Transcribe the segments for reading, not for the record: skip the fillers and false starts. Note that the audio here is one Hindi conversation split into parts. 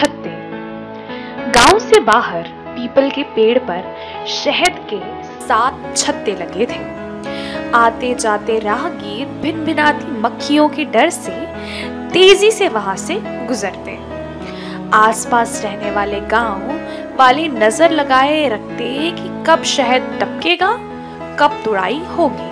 छत्ते। गांव से बाहर पीपल के पेड़ पर शहद के 7 छत्ते लगे थे। आते जाते राहगीर भिन भिनाती मक्खियों के डर से तेजी से वहां से गुजरते। आसपास रहने वाले गांव वाले नजर लगाए रखते कि कब शहद टपकेगा, कब तुड़ाई होगी।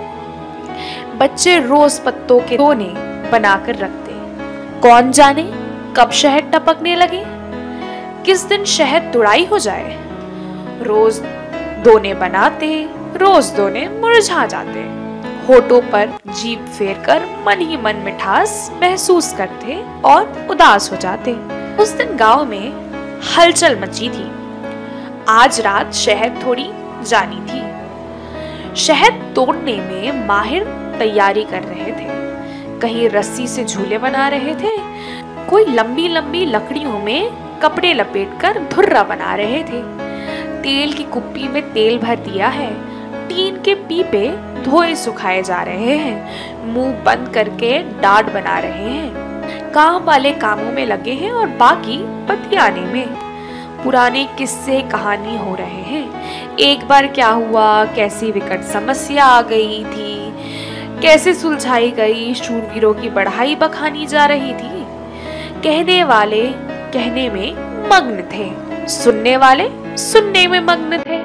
बच्चे रोज पत्तों के दोने बनाकर रखते, कौन जाने कब शहद टपकने लगे, किस दिन शहद तुड़ाई हो जाए। रोज दोने बनाते, रोज दोने मुरझा जाते। होठों पर जीभ फेरकर मन ही मन मिठास महसूस करते और उदास हो जाते। उस दिन गांव में हलचल मची थी। आज रात शहद थोड़ी जानी थी। शहद तोड़ने में माहिर तैयारी कर रहे थे। कहीं रस्सी से झूले बना रहे थे, कोई लंबी लंबी लकड़ियों में कपड़े लपेटकर धुर्रा बना रहे थे। तेल की कुप्पी में तेल भर दिया है। टीन के पीपे धोए सुखाए जा रहे हैं। मुंह बंद करके डाट बना रहे हैं। काम वाले कामों में लगे हैं और बाकी बतियाने में। पुराने किस्से कहानी हो रहे हैं। एक बार क्या हुआ, कैसी विकट समस्या आ गई थी, कैसे सुलझाई गई, शूरवीरों की बढ़ाई बखानी जा रही थी। कहने वाले कहने में मग्न थे, सुनने वाले सुनने में मग्न थे।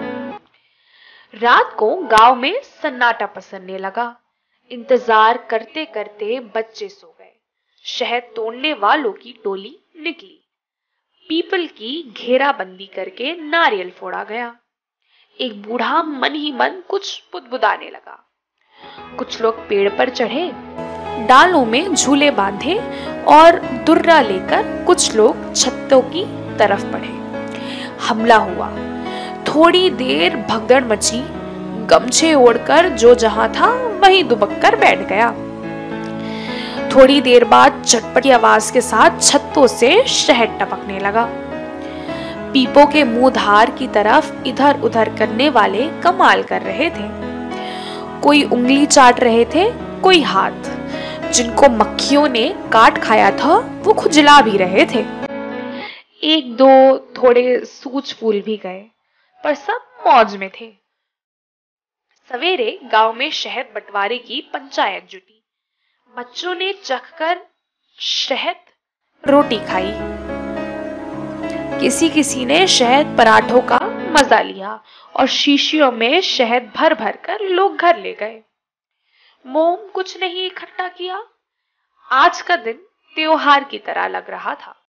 रात को गांव में सन्नाटा पसरने लगा। इंतजार करते करते बच्चे सो गए। शहद तोड़ने वालों की टोली निकली। पीपल की घेराबंदी करके नारियल फोड़ा गया। एक बूढ़ा मन ही मन कुछ बुदबुदाने लगा। कुछ लोग पेड़ पर चढ़े, डालों में झूले बांधे और दुर्रा लेकर कुछ लोग छत्तों की तरफ बढ़े। हमला हुआ। थोड़ी देर भगदड़ मची। गमछे ओढ़कर जो जहां था वहीं दुबक कर बैठ गया। थोड़ी देर बाद चटपटी आवाज के साथ छत्तों से शहद टपकने लगा। पीपों के मुंह धार की तरफ इधर उधर करने वाले कमाल कर रहे थे। कोई उंगली चाट रहे थे, कोई हाथ। जिनको मक्खियों ने काट खाया था वो खुजला भी रहे थे। एक दो थोड़े सूझ फूल भी गए, पर सब मौज में थे। सवेरे गांव में शहद बंटवारे की पंचायत जुटी। बच्चों ने चखकर शहद रोटी खाई। किसी किसी ने शहद पराठों का मजा लिया और शीशियों में शहद भर भर कर लोग घर ले गए। मोम कुछ नहीं इकट्ठा किया। आज का दिन त्योहार की तरह लग रहा था।